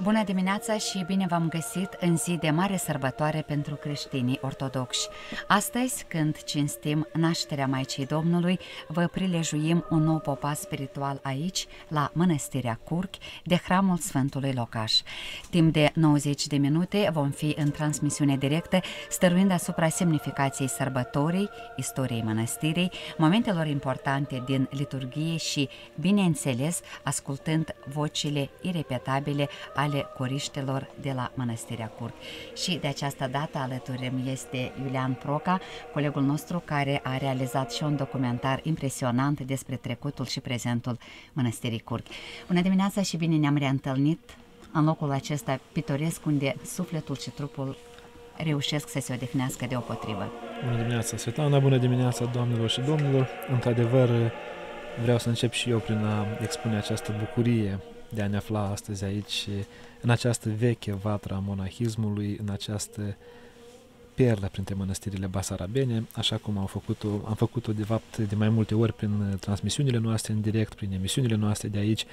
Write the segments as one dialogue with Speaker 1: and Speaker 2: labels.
Speaker 1: Bună dimineața și bine v-am găsit în zi de mare sărbătoare pentru creștinii ortodoxi. Astăzi, când cinstim nașterea Maicii Domnului, vă prilejuim un nou popas spiritual aici, la Mănăstirea Curchi, de Hramul Sfântului Locaș. Timp de 90 de minute vom fi în transmisiune directă, stăruind asupra semnificației sărbătorii, istoriei mănăstirii, momentelor importante din liturghie și, bineînțeles, ascultând vocile irepetabile ale coriștelor de la Mănăstirea Curchi. Și de această dată alături este Iulian Proca, colegul nostru care a realizat și un documentar impresionant despre trecutul și prezentul Mănăstirii Curchi. Bună dimineața și bine ne-am reîntâlnit în locul acesta pitoresc unde sufletul și trupul reușesc să se odihnească deopotrivă.
Speaker 2: Bună dimineața, Svetlana, bună dimineața, doamnelor și domnilor. Într-adevăr, vreau să încep și eu prin a expune această bucurie de a ne afla astăzi aici, în această veche vatră a monahismului, în această perlă printre mănăstirile basarabene, așa cum am făcut-o de fapt de mai multe ori prin transmisiunile noastre în direct, prin emisiunile noastre de aici,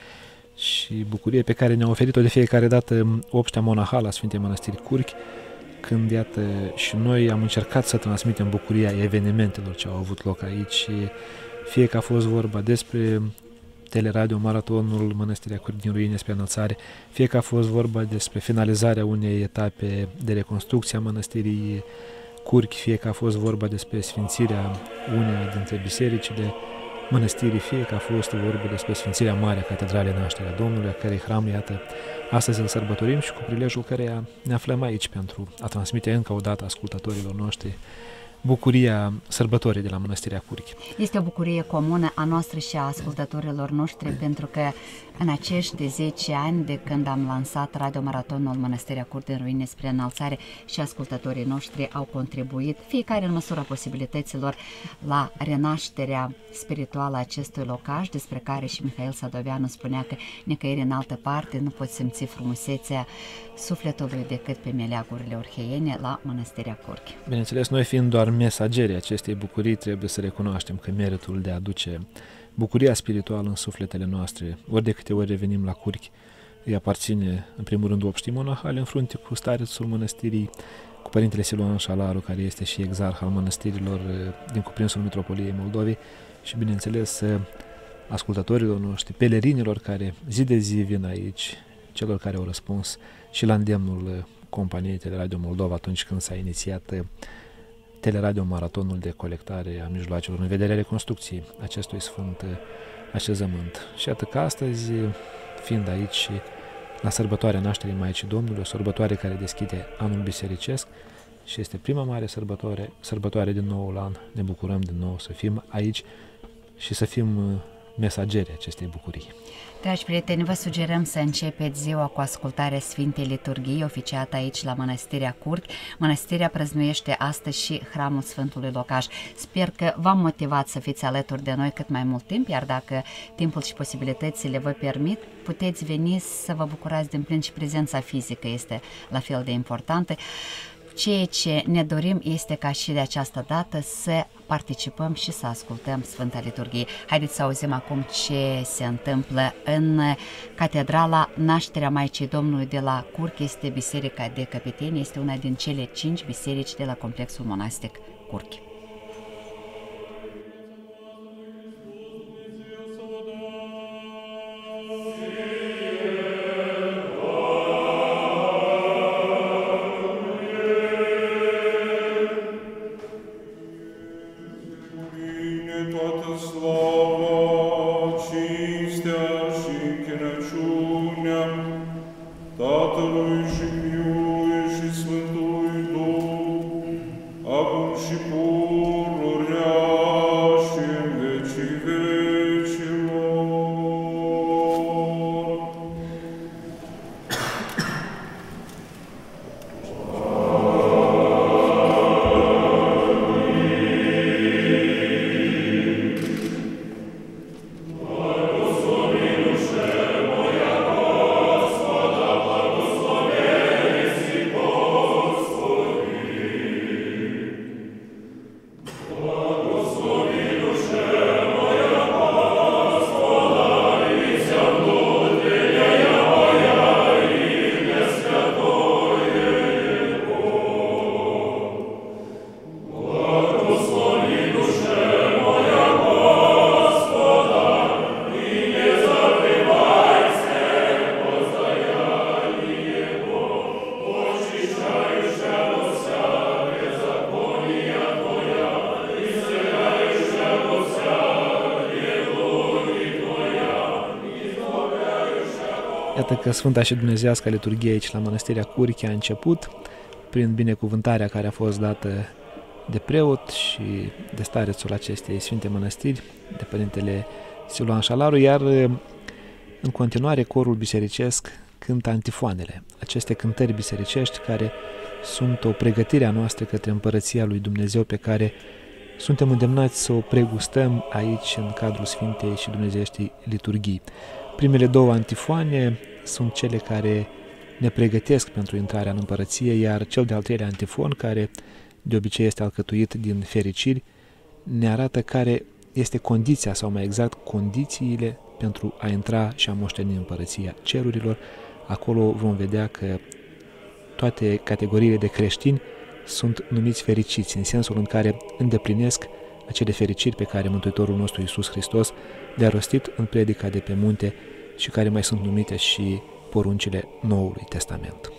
Speaker 2: și bucurie pe care ne-a oferit-o de fiecare dată obștea monahală a Sfintei Mănăstiri Curchi, când, iată, și noi am încercat să transmitem bucuria evenimentelor ce au avut loc aici, fie că a fost vorba despre teleradio maratonul Mănăstirea Curchi din ruine spre înălțare, fie că a fost vorba despre finalizarea unei etape de reconstrucție a Mănăstirii Curchi, fie că a fost vorba despre sfințirea uneia dintre bisericile mănăstirii, fie că a fost vorba despre sfințirea mare a Catedralei Nașterea Domnului, a cărei hram, iată, astăzi îl sărbătorim și cu prilejul căreia ne aflăm aici pentru a transmite încă o dată ascultătorilor noștri bucuria sărbătorii de la Mănăstirea Curchi.
Speaker 1: Este o bucurie comună a noastră și a ascultătorilor noștri, pentru că în acești 10 ani de când am lansat radiomaratonul Mănăstirea Curchi din ruine spre înălțare, și ascultătorii noștri au contribuit, fiecare în măsura posibilităților, la renașterea spirituală a acestui locaș, despre care și Mihail Sadoveanu spunea că nicăieri în altă parte nu poți simți frumusețea sufletului decât pe meleagurile orheiene la Mănăstirea Curchi.
Speaker 2: Bineînțeles, noi fiind doar mesagerii acestei bucurii, trebuie să recunoaștem că meritul de a aduce bucuria spirituală în sufletele noastre, ori de câte ori revenim la Curchi, îi aparține în primul rând obștii monahale, în frunte cu starețul mănăstirii, cu părintele Siluan Șalaru, care este și exarh al mănăstirilor din cuprinsul Mitropoliei Moldovei, și bineînțeles ascultătorilor noștri, pelerinilor care zi de zi vin aici, celor care au răspuns și la îndemnul companiei Teleradio Moldova atunci când s-a inițiat teleradio maratonul de colectare a mijloacelor în vederea reconstrucției acestui sfânt așezământ. Și atât că astăzi, fiind aici la sărbătoarea nașterii Maicii Domnului, o sărbătoare care deschide anul bisericesc și este prima mare sărbătoare din noul an, ne bucurăm din nou să fim aici și să fim mesageri acestei bucurii.
Speaker 1: Dragi prieteni, vă sugerăm să începeți ziua cu ascultarea Sfintei Liturghii, oficiată aici la Mănăstirea Curchi. Mănăstirea prăznuiește astăzi și Hramul Sfântului Locaș. Sper că v-am motivat să fiți alături de noi cât mai mult timp, iar dacă timpul și posibilitățile vă permit, puteți veni să vă bucurați din plin, și prezența fizică este la fel de importantă. Ceea ce ne dorim este ca și de această dată să participăm și să ascultăm Sfânta Liturghie. Haideți să auzim acum ce se întâmplă în Catedrala Nașterea Maicii Domnului de la Curchi. Este Biserica de Căpetenie, este una din cele 5 biserici de la complexul monastic Curchi.
Speaker 3: Acum și
Speaker 2: Iată că Sfânta și Dumnezeiasca liturghie aici la Mănăstirea Curchi a început prin binecuvântarea care a fost dată de preot și de starețul acestei Sfinte Mănăstiri, de Părintele Siluan Șalaru, iar în continuare corul bisericesc cântă antifoanele, aceste cântări bisericești care sunt o pregătire a noastră către Împărăția lui Dumnezeu pe care suntem îndemnați să o pregustăm aici în cadrul Sfintei și Dumnezeieștii liturghii. Primele două antifoane sunt cele care ne pregătesc pentru intrarea în Împărăție, iar cel de-al treilea antifon, care de obicei este alcătuit din fericiri, ne arată care este condiția, sau mai exact condițiile pentru a intra și a moșteni Împărăția Cerurilor. Acolo vom vedea că toate categoriile de creștini sunt numiți fericiți, în sensul în care îndeplinesc acele fericiri pe care Mântuitorul nostru Iisus Hristos le-a rostit în predica de pe munte și care mai sunt numite și poruncile Noului Testament.